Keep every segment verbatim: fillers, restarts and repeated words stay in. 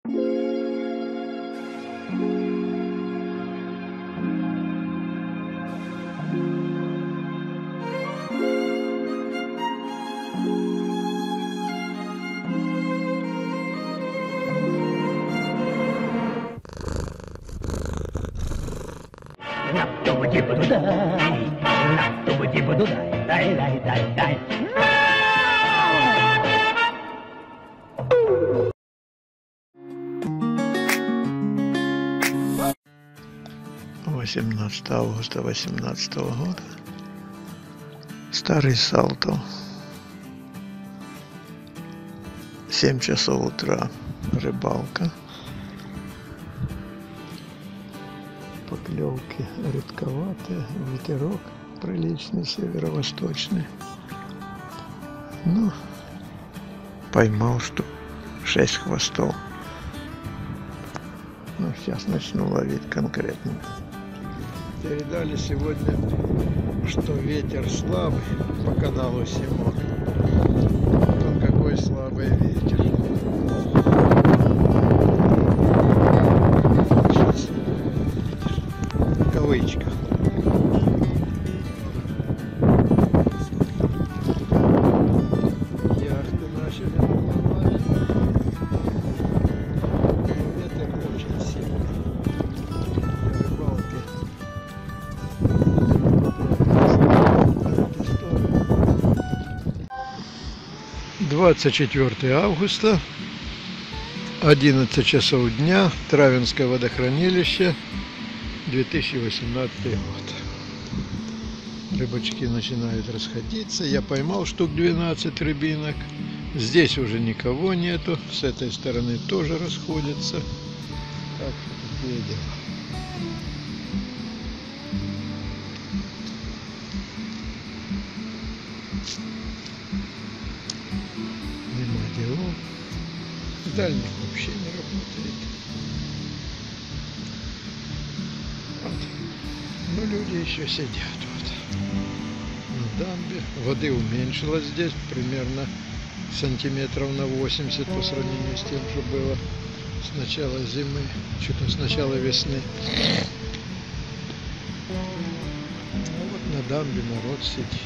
восемнадцатого августа восемнадцатого года. Старый Салтов. семь часов утра. Рыбалка. Поклевки редковатые. Ветерок приличный, северо-восточный. Ну, поймал штук шесть хвостов. Ну, сейчас начну ловить конкретно. Передали сегодня, что ветер слабый по каналу Симок. Вот какой слабый ветер. В кавычках. Яхты начали наплывать. Ветер очень сильный. Рыбалки. двадцать четвёртое августа, одиннадцать часов дня, Травинское водохранилище, две тысячи восемнадцатый год. Рыбачки начинают расходиться. Я поймал штук двенадцать рыбинок. Здесь уже никого нету. С этой стороны тоже расходятся. Так что такие дела. Дальний вообще не работает. Вот. Но люди еще сидят вот на дамбе. Воды уменьшилось здесь примерно сантиметров на восемьдесят по сравнению с тем, что было с начала зимы, что-то с начала весны. А вот на дамбе народ сидит.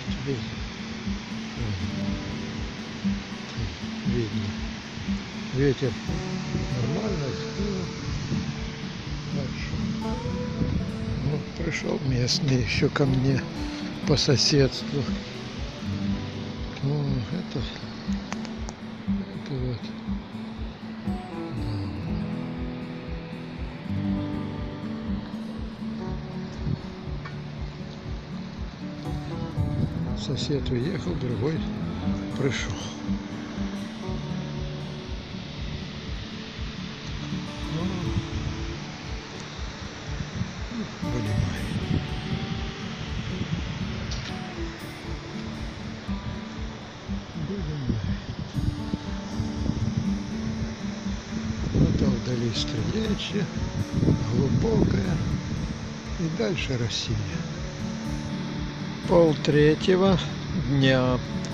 Видно. Ветер нормально, стыл. Ну, пришел местный еще ко мне по соседству. Ну, это, это вот. Сосед уехал, другой пришел. Это вдали Стрелечье, глубокая, и дальше Россия. Пол третьего дня.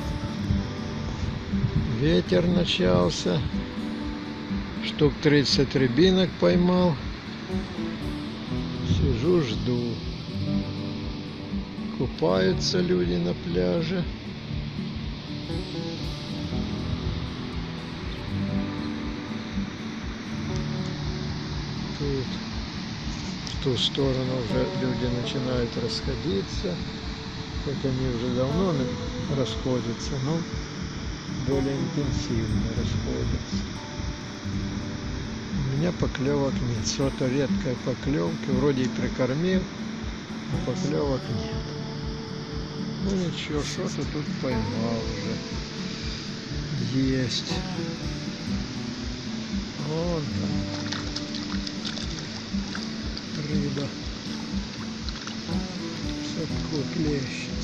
Ветер начался. Штук тридцать рябинок поймал. Сижу, жду. Купаются люди на пляже. Тут в ту сторону уже люди начинают расходиться. Хоть они уже давно расходятся, но более интенсивно расходятся. У меня поклевок нет. Что-то редкой поклевки. Вроде и прикормил, но поклевок нет. Ну ничего, что-то тут поймал уже. Есть. Вон там рыба. Садку клещ.